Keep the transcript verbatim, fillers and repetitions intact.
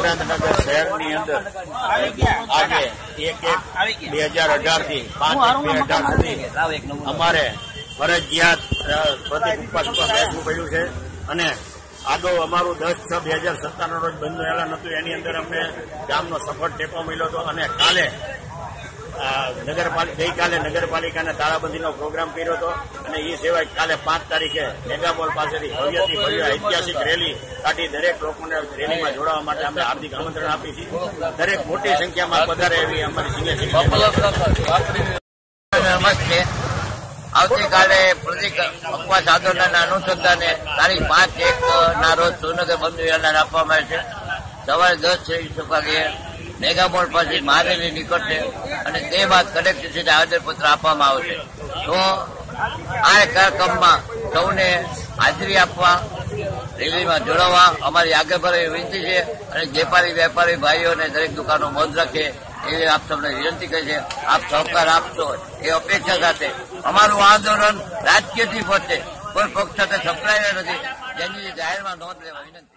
સુરેન્દ્રનગર શહેરની અંદર આજે એક એક બે હજાર અઢાર થી પાંચ એક બે અઢાર સુધી અમારે ફરજિયાત પ્રતિક ઉપવાસ ઉપર બેસવું પડ્યું છે અને આગળ અમારું દસ છ બે હજાર સત્તાનો રોજ બંધનું એલાન હતું. એની અંદર અમને ગામનો સફળ ટેકો મળ્યો હતો અને કાલે નગરપાલિકા ગઈકાલે નગરપાલિકાના તાળાબંધીનો પ્રોગ્રામ કર્યો હતો અને એ સિવાય કાલે પાંચ તારીખે મેગામોલ પાસેથી ભવ્યથી ભવ્ય ઐતિહાસિક રેલી કાઢી દરેક લોકોને રેલીમાં જોડાવા માટે અમે હાર્દિક આમંત્રણ આપી છીએ. દરેક મોટી સંખ્યામાં પધારે એવી અમારી સિનિયર નમસ્તે. આવતીકાલે પ્રતિક ઉપવાસ આંદોલનના અનુસંધાને તારીખ પાંચ એક ના રોજ સુરેન્દ્રનગર બંધનું એલાન આપવામાં આવે છે. સવારે દસ ત્રીસ વાગે મેગામોલ પાસે મહારેલી નીકળશે અને તે બાદ કલેક્ટરશ્રીને આવેદનપત્ર આપવામાં આવશે. તો આ કાર્યક્રમમાં સૌને હાજરી આપવા, રેલીમાં જોડાવા અમારી આગળ વિનંતી છે અને વેપારી વેપારી ભાઈઓને દરેક દુકાનો બંધ રાખે એવી આપ સૌને વિનંતી કરી છે. આપ સહકાર આપશો એ અપેક્ષા સાથે અમારું આંદોલન રાજકીયથી પહોંચે, કોઈ પક્ષ સાથે સંકળાયેલા નથી, જેની જાહેરમાં નોંધ લેવા વિનંતી.